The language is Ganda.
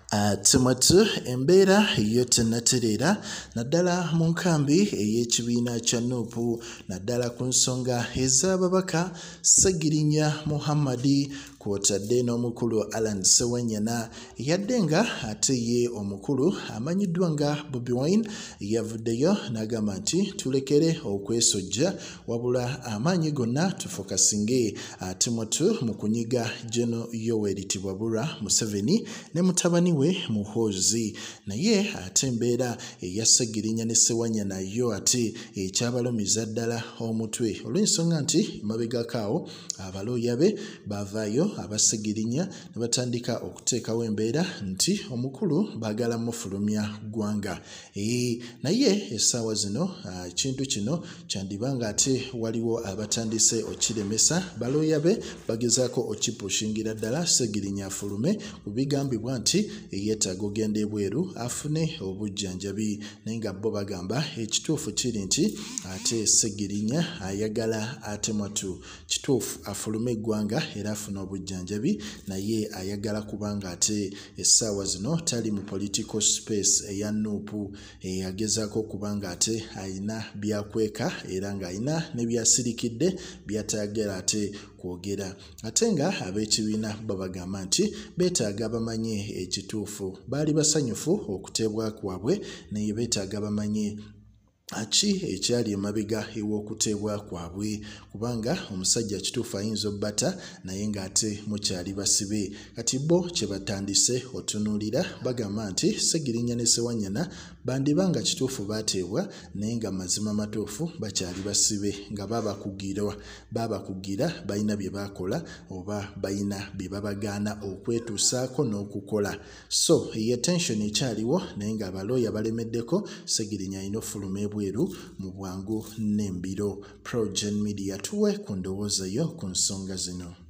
Tumatu embeera yotenaterera naddala mu nkambi ey'ekibiina kya Nup naddala ku nsonga ez'ababaka Segirinya Muhammad kw'otadde n'omukulu Alan Ssewanyana yadde nga ate ye omukulu amanyiddwa nga Bobi yavuddeyo n'agamba nti tulekere okwesojja wabula amaanyi gonna tufokasinge Tumatu mu kunyiga Gen. Yoweri Museveni ne mutabani we Muhoozi naye ate embeera eya Segirinya ne Ssewanyana yo ate ekyabalumiza ddala omutwe olw'ensonga nti mabegakaawo abalooya be bavaayo abasegirinya ne batandika okuteekawo embeera nti omukulu baagala mufulumya ggwanga naye essaawa zino ekintu kino kyandibanga ate waliwo abatandise okiremesa balooya be bagezaako okipushingira ddala Segirinya afulume kubigambibwa nti yeetaaga ogenda ebweru afune obujjanjabi naye nga bo bagamba ekituufu kiri nti ate Segirinya ayagala Tumatu kituufu afulume eggwanga era afune obujjanjabi naye ayagala kubanga ate essaawa zino tali mu political space eya Nup agezaako kubanga ate ayina byakweeka era ng'ayina ne byasirikidde byatayagala ate kwogera ate nga ab'ekibiina babagamba nti beetaaga bamanye ekituufu baali basanyufu okuteebwa kwabwe naye beetaaga bamanye aki ekyali emabega ew'okuteebwa kwabwe kubanga omusajja kituufu ayinza obbata naye ng'ate mukyali basibe kati bo kye batandise otunuulira bagamba nti Segirinya ne Ssewanyana bandibanga kituufu baateebwa naye nga mazima matuufu bakyali basibe nga babakugira balina bye baakola oba balina bye babagaana okwetuusaako n'okukola so ye tension ekyaliwo naye nga abalooya balemeddeko Segirinya alina ofuluma ebweru mu bwangu n'embiro. Progen Media tuwe ku ndowooza yo ku nsonga zino.